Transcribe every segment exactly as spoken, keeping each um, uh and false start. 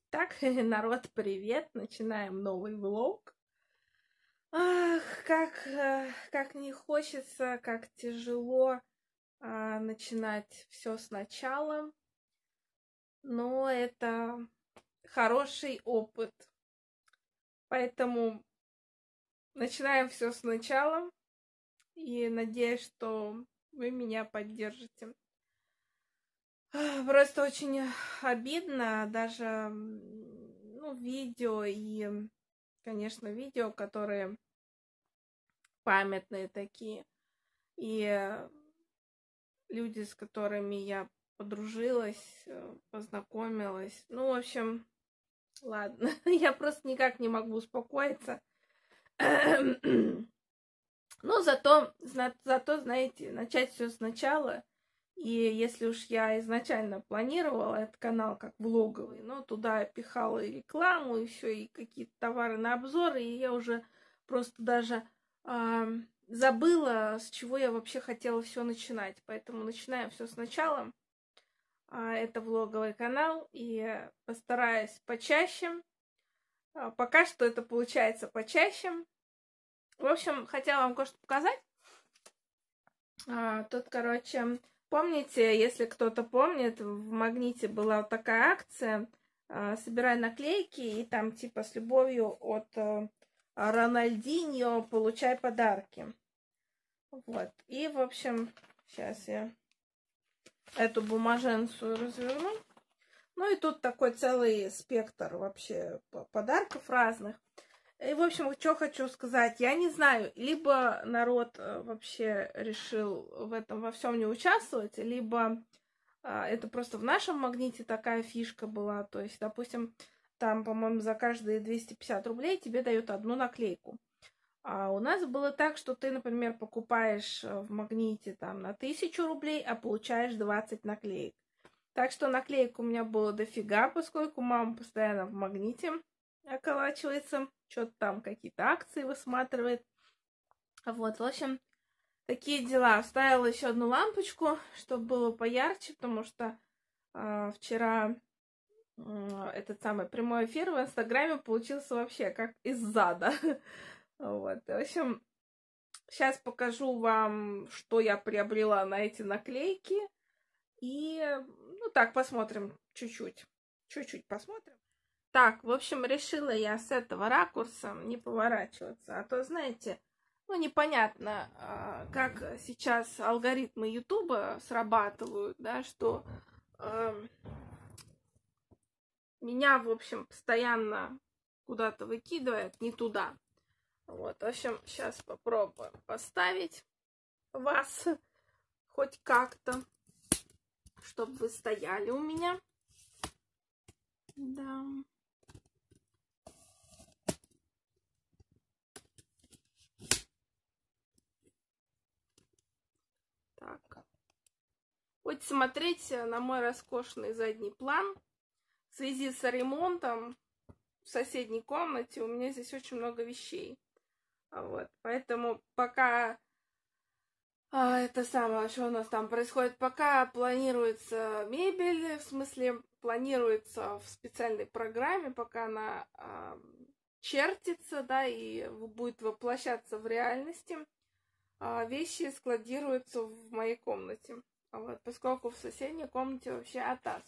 Так, народ, привет! Начинаем новый влог. Ах, как, э, как не хочется, как тяжело а, начинать все сначала, но это хороший опыт. Поэтому начинаем все сначала и надеюсь, что вы меня поддержите. Просто очень обидно даже, ну, видео и, конечно, видео, которые памятные такие. И люди, с которыми я подружилась, познакомилась. Ну, в общем, ладно. Я просто никак не могу успокоиться. Но зато, зато, знаете, начать все сначала. И если уж я изначально планировала этот канал как влоговый, но туда я пихала и рекламу, и все, и какие-то товары на обзоры, и я уже просто даже э, забыла, с чего я вообще хотела все начинать. Поэтому начинаем все сначала. Э, это влоговый канал, и постараюсь почаще. Э, пока что это получается почаще. В общем, хотела вам кое-что показать. Э, тут, короче... Помните, если кто-то помнит, в Магните была вот такая акция «Собирай наклейки» и там типа с любовью от Рональдиньо получай подарки. Вот. И, в общем, сейчас я эту бумаженцию разверну. Ну и тут такой целый спектр вообще подарков разных. И, в общем, что хочу сказать. Я не знаю, либо народ вообще решил в этом во всем не участвовать, либо а, это просто в нашем Магните такая фишка была. То есть, допустим, там, по-моему, за каждые двести пятьдесят рублей тебе дают одну наклейку. А у нас было так, что ты, например, покупаешь в Магните там на тысячу рублей, а получаешь двадцать наклеек. Так что наклеек у меня было дофига, поскольку мама постоянно в Магните околачивается, что-то там, какие-то акции высматривает. Вот, в общем, такие дела. Вставила еще одну лампочку, чтобы было поярче, потому что э, вчера э, этот самый прямой эфир в Инстаграме получился вообще как из зада. Вот, в общем, сейчас покажу вам, что я приобрела на эти наклейки. И, ну так, посмотрим чуть-чуть. Чуть-чуть посмотрим. Так, в общем, решила я с этого ракурса не поворачиваться. А то, знаете, ну, непонятно, как сейчас алгоритмы Ютуба срабатывают, да, что э, меня, в общем, постоянно куда-то выкидывает не туда. Вот, в общем, сейчас попробуем поставить вас хоть как-то, чтобы вы стояли у меня. Да. Так. Хоть смотреть на мой роскошный задний план. В связи с ремонтом в соседней комнате у меня здесь очень много вещей. Вот. Поэтому пока а, это самое, что у нас там происходит, пока планируется мебель, в смысле планируется в специальной программе, пока она а, чертится, да, и будет воплощаться в реальности, а, вещи складируются в моей комнате. Вот, поскольку в соседней комнате вообще атас.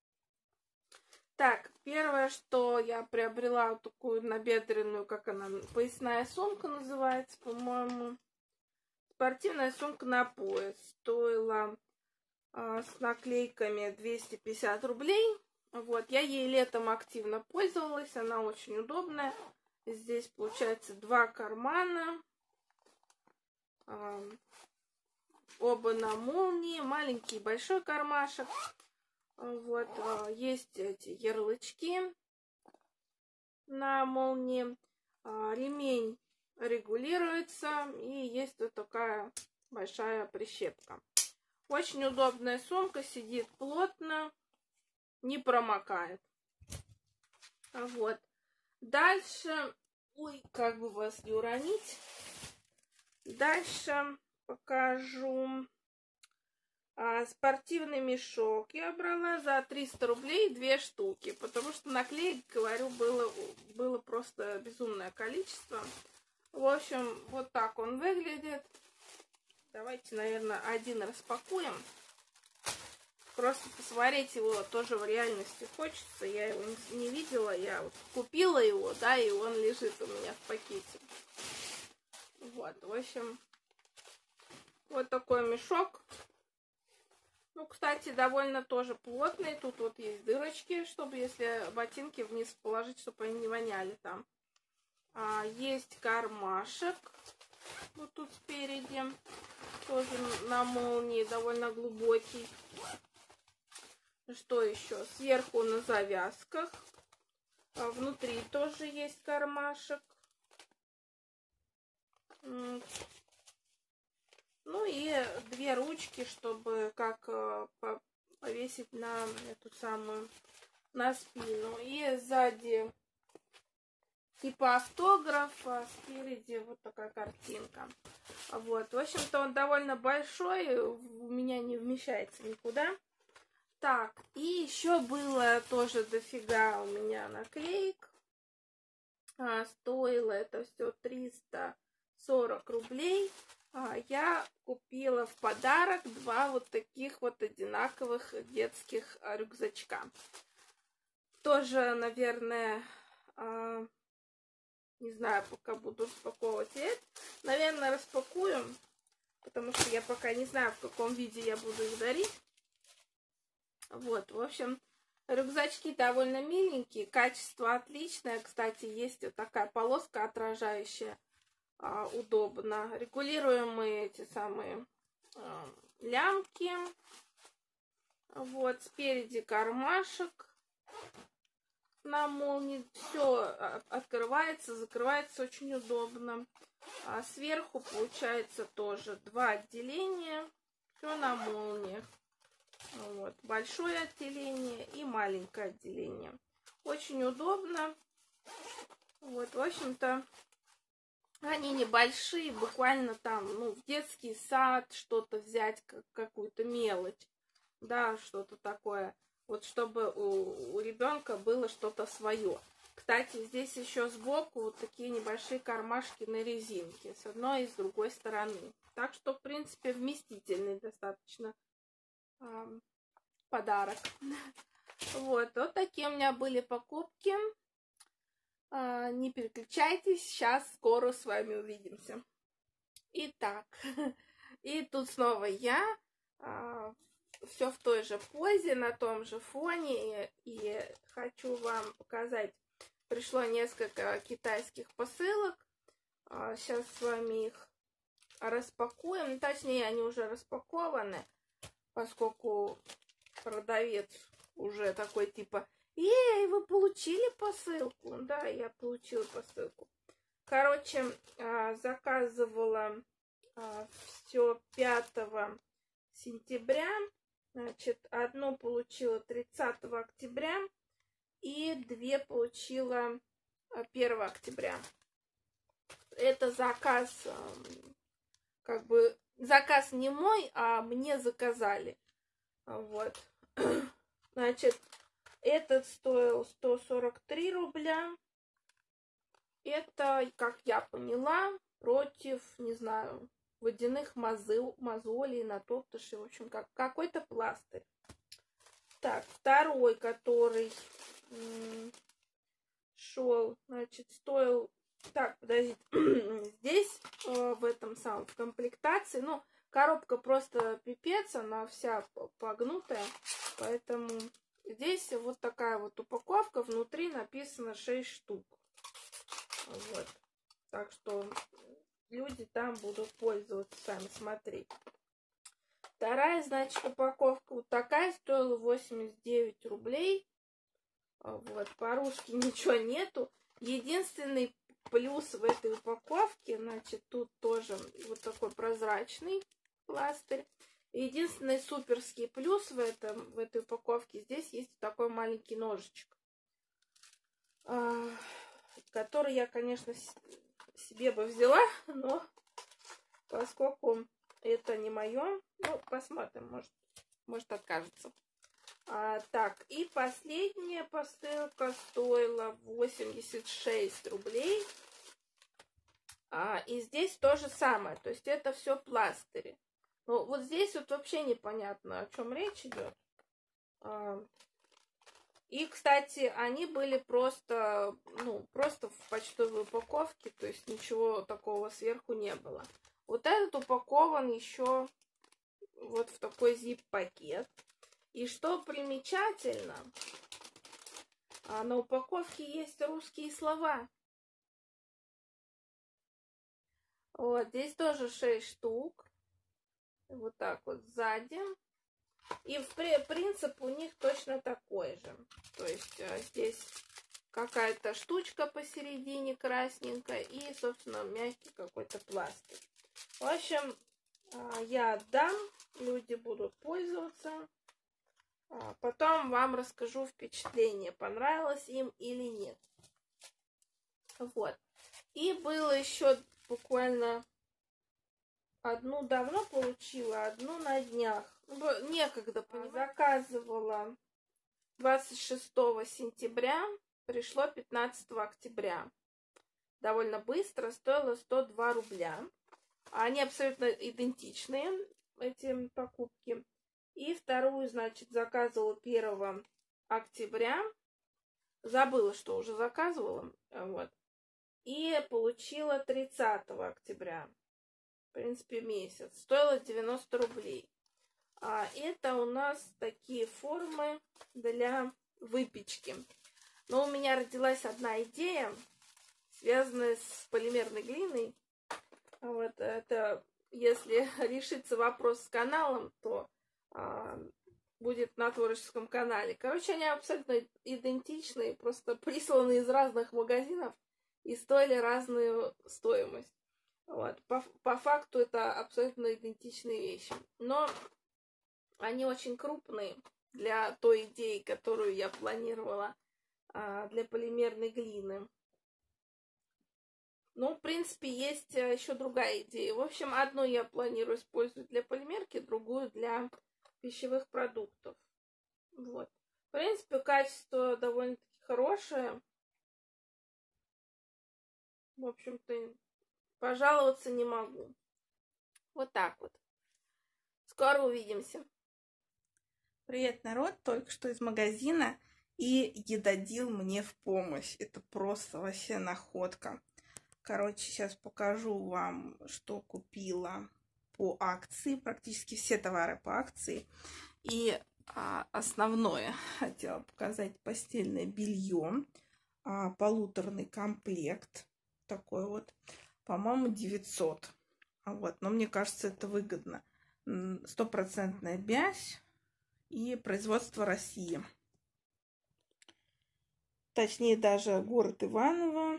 Так, первое, что я приобрела, вот такую набедренную, как она, поясная сумка называется, по-моему. Спортивная сумка на пояс. Стоила а, с наклейками двести пятьдесят рублей. Вот, я ей летом активно пользовалась, она очень удобная. Здесь получается два кармана. А, оба на молнии, маленький и большой кармашек. Вот, есть эти ярлычки на молнии. Ремень регулируется, и есть вот такая большая прищепка. Очень удобная сумка, сидит плотно, не промокает. Вот. Дальше, ой, как бы вас не уронить. Дальше покажу. А спортивный мешок я брала за триста рублей две штуки, потому что наклеек, говорю, было, было просто безумное количество. В общем, вот так он выглядит. Давайте, наверное, один распакуем. Просто посмотреть его тоже в реальности хочется. Я его не, не видела, я вот купила его, да, и он лежит у меня в пакете. Вот, в общем, вот такой мешок. Ну, кстати, довольно тоже плотный. Тут вот есть дырочки, чтобы, если ботинки вниз положить, чтобы они не воняли там. А, есть кармашек. Вот тут спереди. Тоже на молнии, довольно глубокий. Что еще? Сверху на завязках. А внутри тоже есть кармашек. Ну и две ручки, чтобы как повесить на эту самую, на спину. И сзади типа автографа, спереди вот такая картинка. Вот, в общем-то он довольно большой, у меня не вмещается никуда. Так, и еще было тоже дофига у меня наклеек. А, стоило это все триста сорок рублей. А, я купила в подарок два вот таких вот одинаковых детских рюкзачка. Тоже, наверное, а, не знаю, пока буду распаковывать это. Наверное, распакуем, потому что я пока не знаю, в каком виде я буду их дарить. Вот, в общем, рюкзачки довольно миленькие, качество отличное. Кстати, есть вот такая полоска отражающая, а, удобно. Регулируемые эти самые а, лямки. Вот, спереди кармашек на молнии. Все открывается, закрывается очень удобно. А сверху получается тоже два отделения. Все на молниях. Вот, большое отделение и маленькое отделение. Очень удобно. Вот, в общем-то, они небольшие, буквально там, ну, в детский сад что-то взять, как, какую-то мелочь, да, что-то такое. Вот, чтобы у, у ребенка было что-то свое. Кстати, здесь еще сбоку вот такие небольшие кармашки на резинке, с одной и с другой стороны. Так что, в принципе, вместительный достаточно подарок. Вот, вот такие у меня были покупки. А, не переключайтесь, сейчас скоро с вами увидимся. Итак, и тут снова я, а, все в той же позе, на том же фоне, и, и хочу вам показать, пришло несколько китайских посылок. А, сейчас с вами их распакуем, точнее, они уже распакованы, поскольку продавец уже такой типа: эй, вы получили посылку? Да, я получила посылку. Короче, заказывала все пятого сентября. Значит, одну получила тридцатого октября и две получила первого октября. Это заказ, как бы, заказ не мой, а мне заказали. Вот. Значит, этот стоил сто сорок три рубля. Это, как я поняла, против, не знаю, водяных мозол, мозолей, натоптышей. В общем, как какой-то пластырь. Так, второй, который шел, значит, стоил... Так, подождите. Здесь, в этом самом, в комплектации, ну, коробка просто пипец, она вся погнутая, поэтому здесь вот такая вот упаковка, внутри написано шесть штук. Вот. Так что люди там будут пользоваться, сами смотреть. Вторая, значит, упаковка вот такая, стоила восемьдесят девять рублей. Вот, по-русски ничего нету. Единственный плюс в этой упаковке, значит, тут тоже вот такой прозрачный пластырь. Единственный суперский плюс в, этом, в этой упаковке, здесь есть такой маленький ножичек, который я, конечно, себе бы взяла, но поскольку это не мое, ну, посмотрим, может, может, откажется. А, так, и последняя посылка стоила восемьдесят шесть рублей. А, и здесь то же самое, то есть это все пластыри. Но вот здесь вот вообще непонятно, о чем речь идет. А, и, кстати, они были просто, ну, просто в почтовой упаковке, то есть ничего такого сверху не было. Вот этот упакован еще вот в такой зип-пакет. И что примечательно, на упаковке есть русские слова. Вот, здесь тоже шесть штук. Вот так вот сзади. И в принцип у них точно такой же. То есть здесь какая-то штучка посередине красненькая и, собственно, мягкий какой-то пластырь. В общем, я отдам, люди будут пользоваться. Потом вам расскажу впечатление, понравилось им или нет. Вот. И было еще буквально одну давно получила, одну на днях. Некогда заказывала двадцать шестого сентября, пришло пятнадцатого октября. Довольно быстро, стоило сто два рубля. Они абсолютно идентичные, эти покупки. И вторую, значит, заказывала первого октября. Забыла, что уже заказывала. Вот. И получила тридцатого октября. В принципе, месяц. Стоило девяносто рублей. А это у нас такие формы для выпечки. Но у меня родилась одна идея, связанная с полимерной глиной. Вот это, если решится вопрос с каналом, то а, будет на творческом канале. Короче, они абсолютно идентичные, просто присланы из разных магазинов и стоили разную стоимость. Вот. По, по факту это абсолютно идентичные вещи. Но они очень крупные для той идеи, которую я планировала а, для полимерной глины. Ну, в принципе, есть еще другая идея. В общем, одну я планирую использовать для полимерки, другую для пищевых продуктов. Вот. В принципе, качество довольно-таки хорошее. В общем-то, пожаловаться не могу. Вот так вот. Скоро увидимся. Привет, народ! Только что из магазина, и Едодил мне в помощь. Это просто вообще находка. Короче, сейчас покажу вам, что купила по акции. Практически все товары по акции. И а, основное хотела показать: постельное белье. А, полуторный комплект. Такой вот. По-моему, девятьсот. Вот. Но мне кажется, это выгодно. Стопроцентная бязь и производство России. Точнее, даже город Иваново.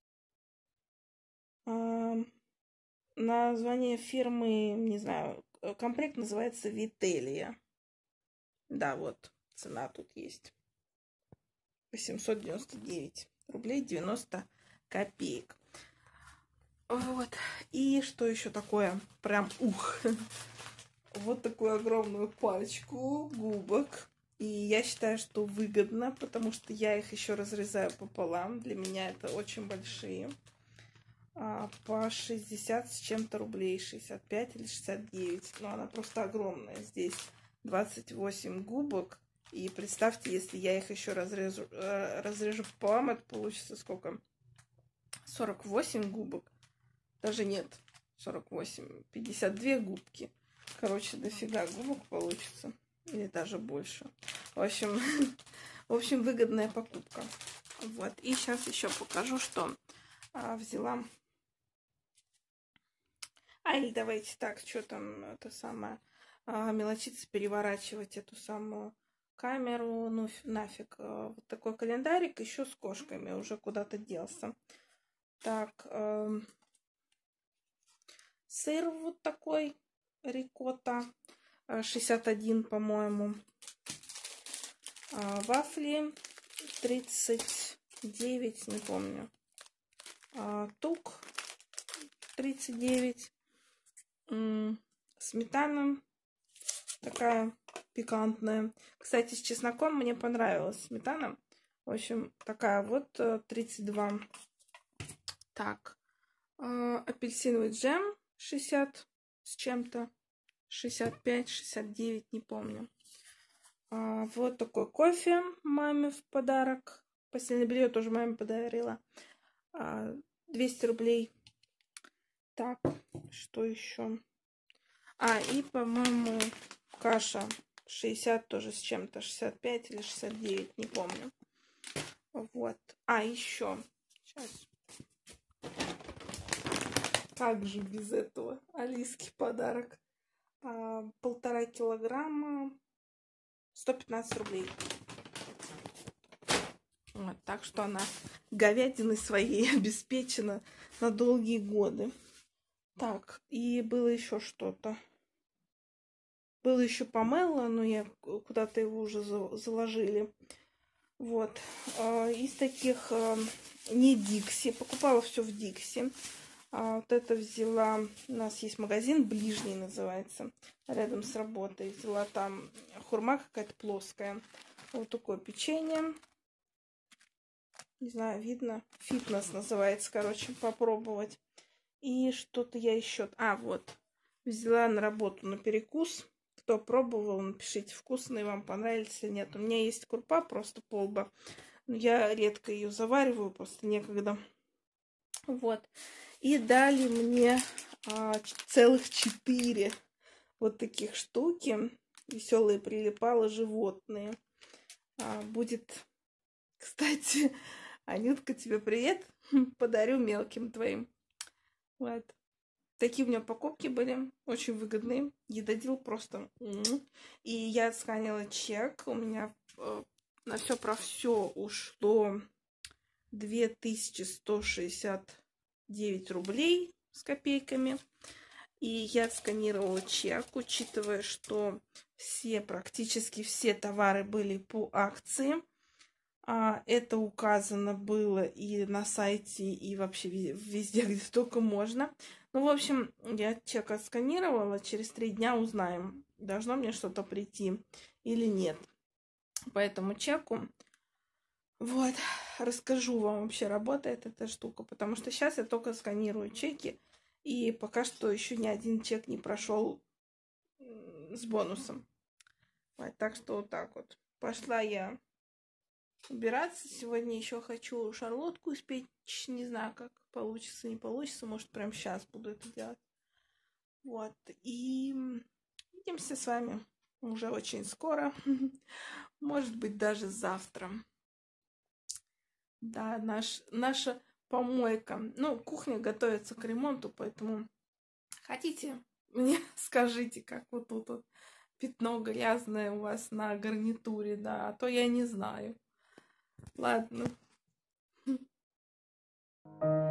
Название фирмы, не знаю, комплект называется Вителия. Да, вот, цена тут есть. восемьсот девяносто девять рублей девяносто копеек. Вот. И что еще такое? Прям ух. Вот такую огромную пачку губок. И я считаю, что выгодно, потому что я их еще разрезаю пополам. Для меня это очень большие. По шестьдесят с чем-то рублей, шестьдесят пять или шестьдесят девять. Но она просто огромная. Здесь двадцать восемь губок. И представьте, если я их еще разрежу, разрежу пополам, это получится сколько? сорок восемь губок. Даже нет, сорок восемь. пятьдесят две губки. Короче, дофига губок получится. Или даже больше. В общем, в общем, выгодная покупка. Вот. И сейчас еще покажу, что а, взяла. А, или давайте так, что там, это самое, а, мелочиться, переворачивать эту самую камеру, ну нафиг. А, вот такой календарик, еще с кошками, уже куда-то делся. Так, э, сыр вот такой, рикотта, шестьдесят один, по-моему. А, вафли тридцать девять, не помню. А, тук тридцать девять. М-м, сметана такая пикантная. Кстати, с чесноком мне понравилась сметана. В общем, такая вот тридцать два. Так, апельсиновый джем шестьдесят с чем-то. шестьдесят пять, шестьдесят девять, не помню. Вот такой кофе маме в подарок. Постельное белье тоже маме подарила. двести рублей. Так, что еще? А, и, по-моему, каша шестьдесят тоже с чем-то. шестьдесят пять или шестьдесят девять, не помню. Вот. А, еще. Сейчас. Как же без этого? Алиске подарок. А, полтора килограмма. сто пятнадцать рублей. Вот, так что она говядиной своей обеспечена на долгие годы. Так, и было еще что-то. Было еще помело, но я куда-то его уже заложили. Вот. Из таких не Дикси. Покупала все в Дикси. А вот это взяла. У нас есть магазин, Ближний называется. Рядом с работой. Взяла там хурма какая-то плоская. Вот такое печенье. Не знаю, видно. Фитнес называется, короче, попробовать. И что-то я еще... А, вот. Взяла на работу на перекус. Кто пробовал, напишите, вкусные вам понравились или нет. У меня есть крупа, просто полба. Но я редко ее завариваю, просто некогда. Вот. И дали мне а, целых четыре вот таких штуки. Веселые прилипалы животные. А, будет... Кстати, Анютка, тебе привет. Подарю мелким твоим. Вот. Такие у меня покупки были, очень выгодные. Едодил просто. И я отсканила чек. У меня э, на все про все ушло две тысячи сто шестьдесят девять рублей с копейками. И я отсканировала чек, учитывая, что все, практически все товары были по акции. А, это указано было и на сайте, и вообще везде, где только можно. Ну, в общем, я чек отсканировала, через три дня узнаем, должно мне что-то прийти или нет. По этому чеку. Вот, расскажу вам, вообще работает эта штука, потому что сейчас я только сканирую чеки, и пока что еще ни один чек не прошел с бонусом. Вот, так что вот так вот. Пошла я убираться. Сегодня еще хочу шарлотку испечь. Не знаю, как получится, не получится. Может, прямо сейчас буду это делать. Вот. И увидимся с вами уже очень скоро. Может быть, даже завтра. Да, наш, наша помойка. Ну, кухня готовится к ремонту, поэтому хотите, мне скажите, как вот тут вот пятно грязное у вас на гарнитуре, да, а то я не знаю. Ладно.